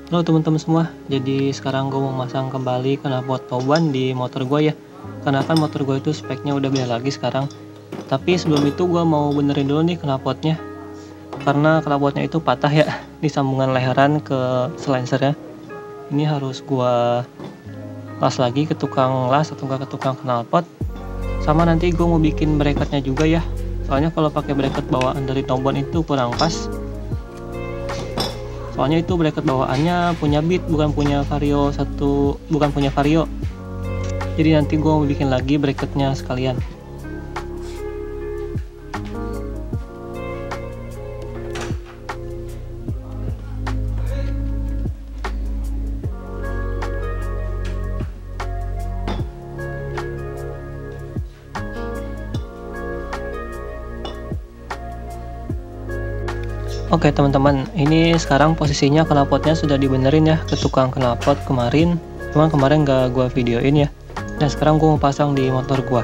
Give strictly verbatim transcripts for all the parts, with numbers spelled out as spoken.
Halo teman-teman semua, jadi sekarang gue mau masang kembali knalpot Toban di motor gue ya. Karena kan motor gue itu speknya udah beda lagi sekarang. Tapi sebelum itu gue mau benerin dulu nih knalpotnya. Karena knalpotnya itu patah ya di sambungan leheran ke silencernya. Ini harus gue las lagi ke tukang las atau enggak ke tukang knalpot. Sama nanti gue mau bikin bracketnya juga ya. Soalnya kalau pakai bracket bawaan dari Toban itu kurang pas. Soalnya itu bracket bawaannya punya Beat, bukan punya Vario satu, bukan punya Vario. Jadi nanti gue mau bikin lagi bracketnya sekalian. Oke teman-teman, ini sekarang posisinya knalpotnya sudah dibenerin ya ke tukang knalpot kemarin. Cuman kemarin gak gua videoin ya. Dan sekarang gua mau pasang di motor gua.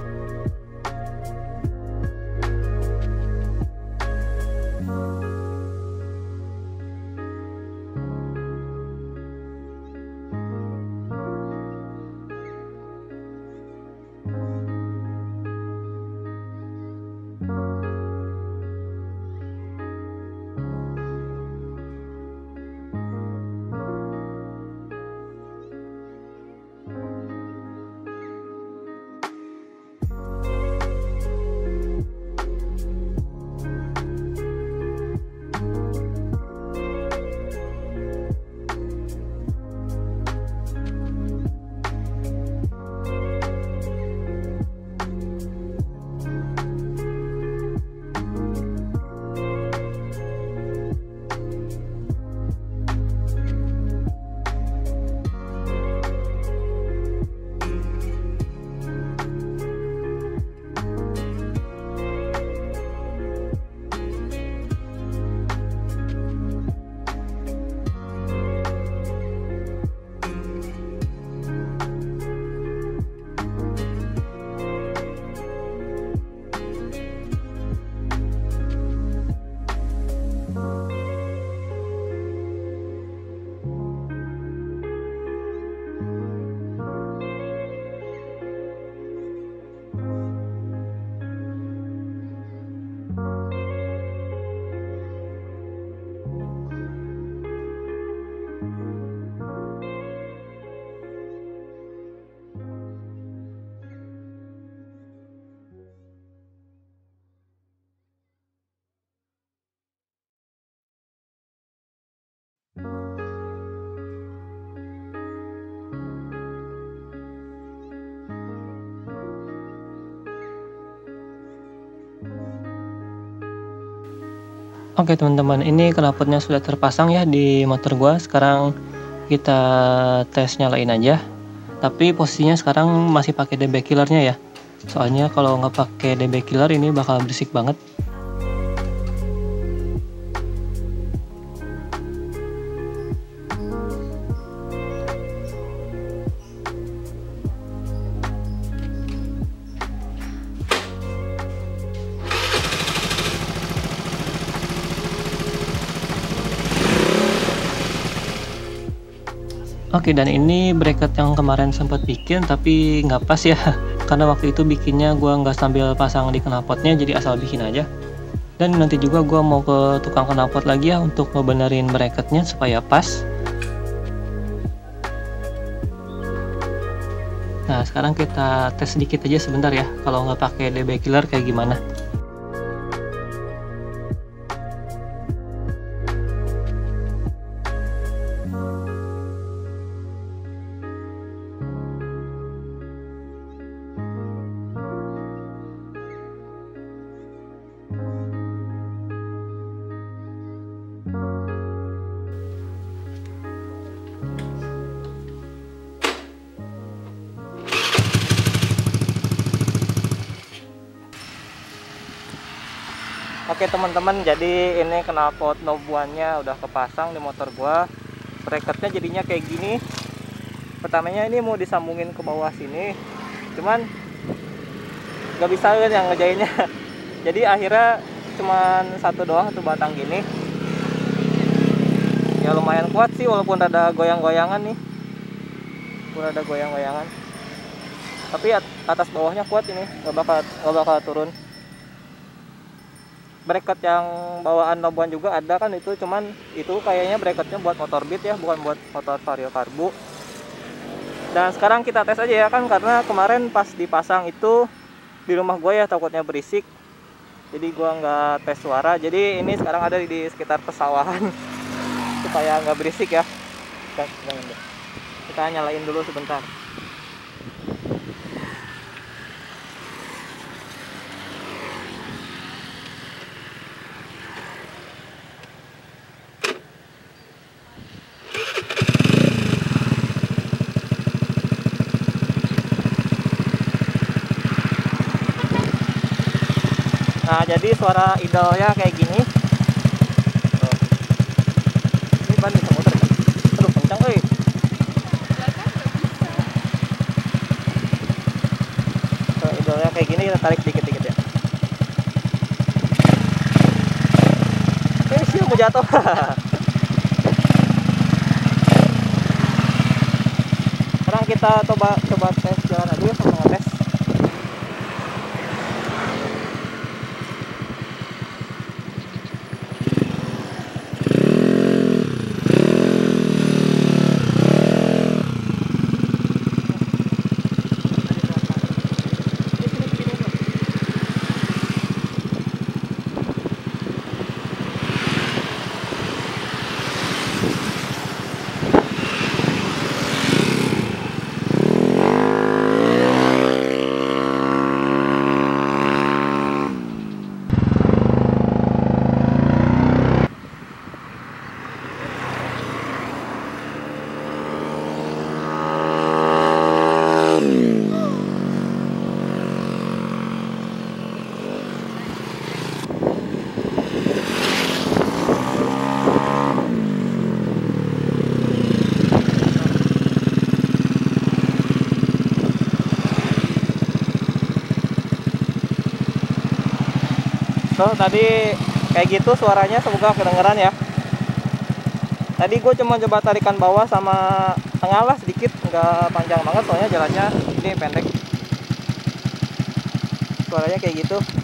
Oke teman-teman, ini knalpotnya sudah terpasang ya di motor gua. Sekarang kita tes nyalain aja. Tapi posisinya sekarang masih pakai D B killernya ya. Soalnya kalau nggak pakai D B killer ini bakal berisik banget. Oke, dan ini bracket yang kemarin sempat bikin tapi nggak pas ya. Karena waktu itu bikinnya gua nggak sambil pasang di knalpotnya, jadi asal bikin aja. Dan nanti juga gua mau ke tukang knalpot lagi ya untuk ngebenerin bracketnya supaya pas. Nah sekarang kita tes sedikit aja sebentar ya, kalau nggak pakai D B killer kayak gimana. Oke teman-teman, jadi ini knalpot nobuannya udah kepasang di motor gua. Bracketnya jadinya kayak gini. Pertamanya ini mau disambungin ke bawah sini, cuman nggak bisa kan yang ngejainnya. Jadi akhirnya cuman satu doang, satu batang gini. Ya lumayan kuat sih walaupun ada goyang-goyangan nih. Walaupun ada goyang-goyangan. Tapi atas bawahnya kuat ini, nggak bakal nggak bakal turun. Bracket yang bawaan Labuan juga ada kan itu, cuman itu kayaknya bracketnya buat motor Beat ya, bukan buat motor Vario Karbu. Dan sekarang kita tes aja ya kan, karena kemarin pas dipasang itu di rumah gue ya takutnya berisik, jadi gue nggak tes suara. Jadi ini sekarang ada di sekitar pesawahan supaya nggak berisik ya. Kita nyalain dulu sebentar. Nah, jadi suara idolnya kayak gini. Tuh. Ini ban bisa muter kan? Aduh, kencang euy. Suara idolnya kayak gini, kita tarik dikit-dikit ya. Eh, sih mau jatuh. Sekarang kita coba coba tes jalan dulu ya, sama ngetes. So, tadi kayak gitu suaranya, semoga kedengeran ya. Tadi gue cuma coba tarikan bawah sama tengah lah sedikit, nggak panjang banget soalnya jalannya ini pendek. Suaranya kayak gitu.